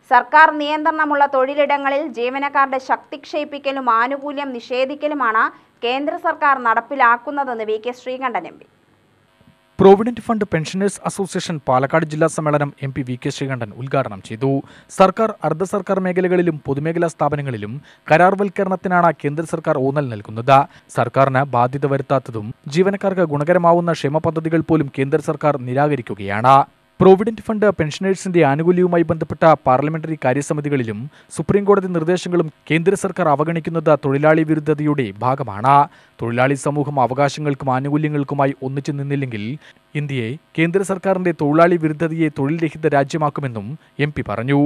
സർക്കാർ നിയന്ത്രണമുള്ള തൊഴിലിടങ്ങളിൽ ജീവനക്കാരുടെ ശക്തി ക്ഷയിപ്പിക്കലും ആനുകൂല്യം നിഷേധിക്കലുമാണ് കേന്ദ്ര സർക്കാർ നടപ്പിലാക്കുന്നതെന്ന് V K Sreekandan M P. Provident fund pensioners association Palakkad ജില്ലാ സമ്മേളനം M P V K Sreekandan ഉദ്ഘാടനം ചെയ്തു. സർക്കാർ, അർദ്ധ സർക്കാർ മേഖലകളിലും പൊതുമേഖലാ സ്ഥാപനങ്ങളിലും കരാർവൽക്കരണത്തിനാണ് കേന്ദ്ര സർക്കാർ ഊന്നൽ നൽകുന്നത്. സർക്കാരിന് ബാധ്യത വരുത്താത്തതും ജീവനക്കാർക്ക് ഗുണകരമാവുന്ന ക്ഷേമ പദ്ധതികൾ പോലും കേന്ദ്ര സർക്കാർ നിരാകരിക്കുകയാണ്. പ്രൊവിഡന്റ് ഫണ്ട് പെൻഷനേഴ്സിന്റെ ആനുകൂല്യവുമായി ബന്ധപ്പെട്ട പാർലമെന്ററി കാര്യസമിതികളിലും സുപ്രീംകോടതി നിർദ്ദേശങ്ങളും കേന്ദ്ര സർക്കാർ അവഗണിക്കുന്നത് തൊഴിലാളി വിരുദ്ധതയുടെ ഭാഗമാണ്. തൊഴിലാളി സമൂഹം അവകാശങ്ങൾക്കും ആനുകൂല്യങ്ങൾക്കുമായി ഒന്നിച്ചു നിന്നില്ലെങ്കിൽ ഇന്ത്യയെ കേന്ദ്ര സർക്കാരിന്റെ തൊഴിലാളി വിരുദ്ധതയെ തൊഴിൽ രഹിത രാജ്യമാക്കുമെന്നും എം പി പറഞ്ഞു.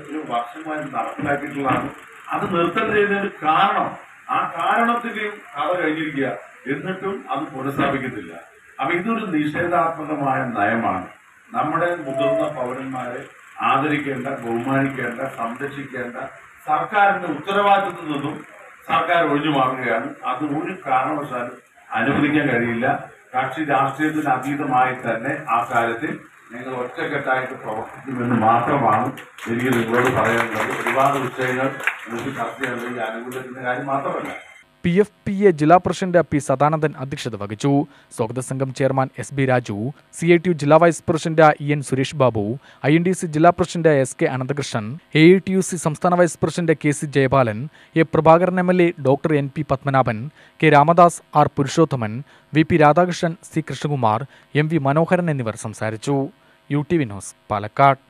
അത് നിർത്തൽ കാരണം ആ കാരണത്തിന്റെയും കഥ കഴിഞ്ഞിരിക്കുക, എന്നിട്ടും അത് പുനഃസ്ഥാപിക്കത്തില്ല. അപ്പൊ ഇതൊരു നിഷേധാത്മകമായ നയമാണ്. നമ്മുടെ മുതിർന്ന പൗരന്മാരെ ആദരിക്കേണ്ട, ബഹുമാനിക്കേണ്ട, സംരക്ഷിക്കേണ്ട സർക്കാരിന്റെ ഉത്തരവാദിത്വത്തിൽ നിന്നും സർക്കാർ ഒഴിഞ്ഞു മാറുകയാണ്. അത് ഒരു കാരണവശാലും അനുവദിക്കാൻ കഴിയില്ല. കക്ഷി രാഷ്ട്രീയത്തിന് അതീതമായി തന്നെ ആ കാര്യത്തിൽ നിങ്ങൾ ഒറ്റക്കെട്ടായിട്ട് പ്രവർത്തിക്കുമെന്ന് മാത്രമാണ് എനിക്ക് നിങ്ങളോട് പറയാനുള്ളത്. ഒരുപാട് വിഷയങ്ങൾ നമുക്ക് ചർച്ച ചെയ്യേണ്ട ഈ ആനുകൂല്യത്തിന്റെ കാര്യം മാത്രമല്ല. PFPA ജില്ലാ പ്രസിഡന്റ് പി സദാനന്ദൻ അധ്യക്ഷത വഹിച്ചു. സ്വാഗത സംഘം ചെയർമാൻ SB രാജു, CITU ജില്ലാ vice president EN Suresh Babu, INDC ജില്ലാ പ്രസിഡന്റ് SK അനന്തകൃഷ്ണൻ, AITUC സംസ്ഥാന vice president KC Jayapalan, A Prabhakaran MLA, doctor NP Padmanabhan, K Ramadas, R Purushothaman, VP Radhakrishnan, C Krishnakumar, MV Manoharan എന്നിവർ സംസാരിച്ചു. UTV news, Palakkad.